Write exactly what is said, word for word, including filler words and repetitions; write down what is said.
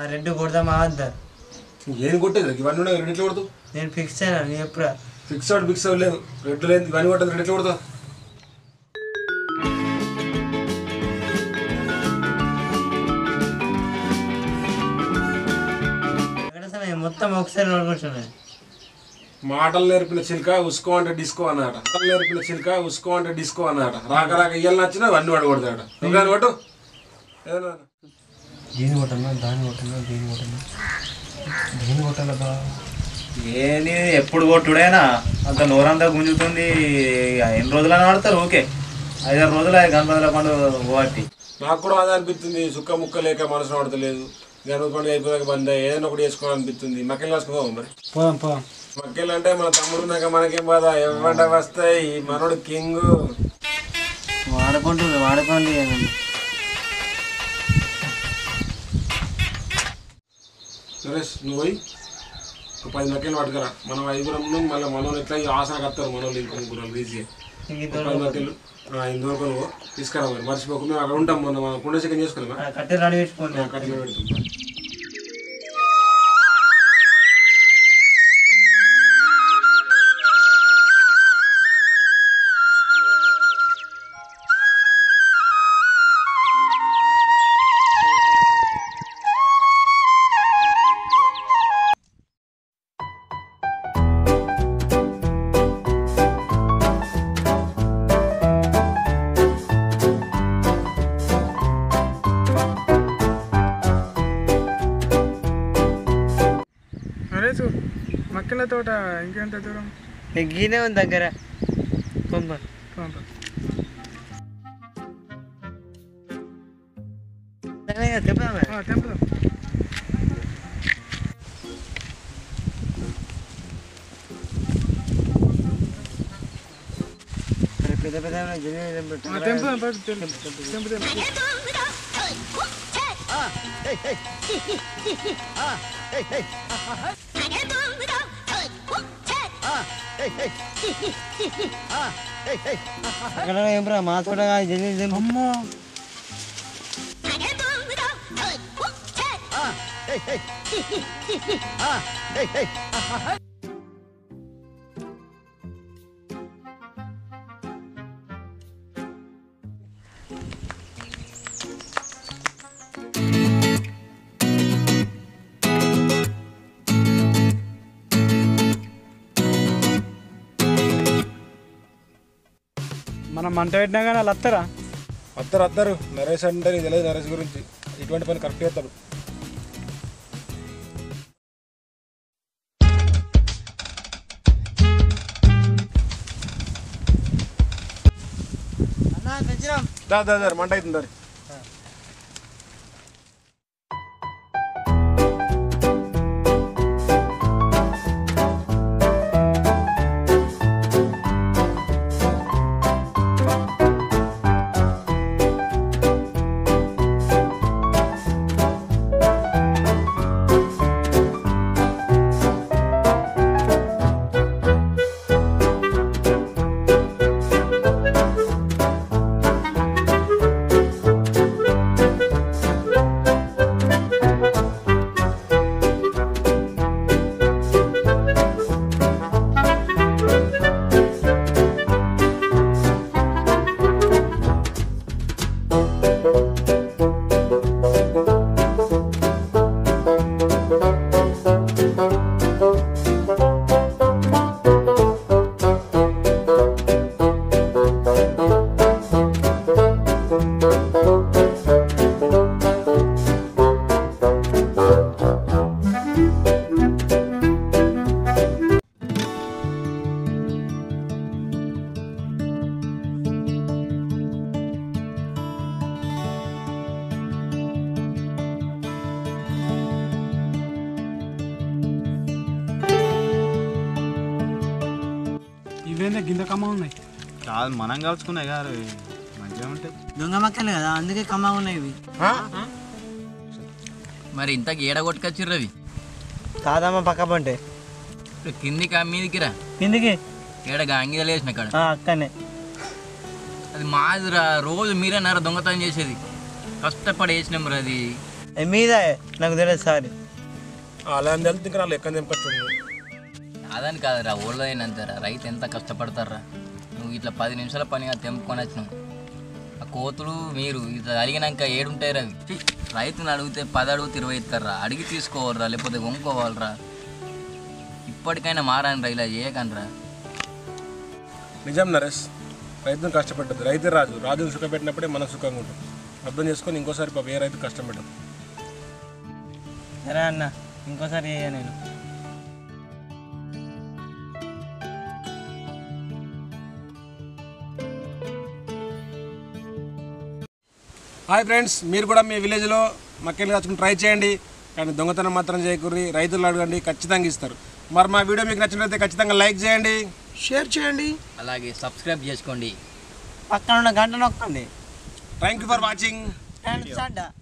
Red కొడదామా అంటారు. ఏం కొట్టేది ఇవన్నీ ఉన్నాయి రెడ్ ఎట్లా కొడతావు? నేను ఫిక్స్ అయినా నీ ఎప్పుడా ఫిక్స్ అవుట్ ఫిక్స్ అవుట్ లేదు రెడ్ లేదు ఇవన్నీ కొట్టదు రెడ్ ఎట్లా కొడతావు? మొత్తం ఒకసారి నడుకుంటున్నాయి. మాటలు నేర్పిన చిలుక ఉసుకో అంటే డిస్కో అన్నమాట. మాటలు నేర్పిన చిలుక ఉసుకో అంటే డిస్కో అన్నమాట. రాక రాక ఇయ్యాలి నచ్చినా అన్నీ పడకూడదాట. నువ్వు కొట్టు ఏదన్నా దీని కొట్టన్నా దాన్ని కొట్టన్నా దీని కొట్టన్నా దీని కొట్టాల బా ఏంది ఎప్పుడు కొట్టుడేనా అంత నోరంతా గుంజుతుంది. ఎన్ని రోజులని ఆడతారు? ఓకే ఐదారు రోజులు గణపతుల పండుగ పోటీ. నాకు కూడా అదే అనిపిస్తుంది. సుక్క ముక్క లేక మనసు పడతలేదు. గణపతి పండుగ అయిపోయాక బంద్ ఏదైనా ఒకటి చేసుకోవాలనిపిస్తుంది. మక్కలు వేసుకుందాం మరి. పోదాం పోదాం. మక్కలు అంటే మన తమ్ముడు ఉన్నాక మనకేం బాధ. ఎవరంట వస్తాయి మనోడు కింగ్. వాడుకుంటుంది వాడుకోండి. నరేష్ నువ్వు పోయి ఒక పది మక్కలు పట్టుకురా. మనం ఐదుగురం మళ్ళీ మనోళ్ళు ఎట్లా ఆసనకు వస్తారు మనోళ్ళు ఇంకో ముగ్గురు ఈజీగా పది మక్కలు ఇందువరకు నువ్వు తీసుకురా మరి. మర్చిపోకు మేము అక్కడ ఉంటాం. మొన్న మనం కుండ చికెన్ చేసుకున్నాం. కట్టెలు రెడీ పెట్టుకోండి. కట్టెలు పెడుతుంటాం. మక్కల తోట ఇంకెంత దూరం? గీనే ఉంది దగ్గర. పంప తెంపుదాం తెంపుదాం. పెద్ద పెద్ద తెంపుదాం తెంపుదాం. అక్కడ ఏం రా మా తోట అమ్మో మనం మంట పెట్టినా కానీ వాళ్ళు వస్తారా? వస్తారు వస్తారు. నరేష్ అంటే నీకు తెలియదు. నరేష్ గురించి ఇటువంటి పని కరెక్ట్ చేస్తాడు. మంట అవుతుంది. ఇవేందా గింద కమ్మ ఉన్నాయి? కాదు మనం కలుసుకున్నాయి గారు మంచిగా ఉంటాయి. దొంగ మక్కలు కదా అందుకే కమ్మ ఉన్నాయి ఇవి. మరి ఇంతకు ఏడ కొట్టుకొచ్చిర్రు అవి? కాదమ్మ పక్క పంటే కిందికి మీదికి రా. కిందికి ఏడ గాంగిదలు వేసిన కాడ అక్కడనే. అది మాదిరా. రోజు మీరేనారా దొంగతనం చేసేది? కష్టపడి వేసినాం రా అది. మీద నాకు తెలియదు సారీ అలా అని తెలిసి ఇంకా నా లెక్క తెంపచ్చు అదని కాదురా ఊళ్ళో అయినంతరా రైతు ఎంత కష్టపడతారా నువ్వు ఇట్లా పది నిమిషాల పనిగా తెంపుకొని వచ్చినావు ఆ కోతులు మీరు ఇట్లా అడిగినాక ఏడుంటాయి రవి ఛీ, రైతుని అడిగితే పది అడుగు ఇరవై ఇస్తారా అడిగి తీసుకోవాలరా లేకపోతే కొనుక్కోవాలరా ఇప్పటికైనా మారాను ఇలా చేయకనరా నిజం నరేష్ రైతును కష్టపెట్టదు రైతే రాజు రాజును సుఖపెట్టినప్పుడే మనం సుఖంగా ఉంటాం అర్థం చేసుకొని ఇంకోసారి పాప ఏ రైతు కష్టం పెట్టదు సరే అన్న ఇంకోసారి చేయ నేను హాయ్ ఫ్రెండ్స్ మీరు కూడా మీ విలేజ్లో మక్కెలు కాచుకుని ట్రై చేయండి కానీ దొంగతనం మాత్రం చేయకూరి రైతులు అడగండి ఖచ్చితంగా ఇస్తారు మరి మా వీడియో మీకు నచ్చినట్లయితే ఖచ్చితంగా లైక్ చేయండి షేర్ చేయండి అలాగే సబ్స్క్రైబ్ చేసుకోండి పక్కన ఉన్న గంట నొక్కండి thank you for watching thanks అంట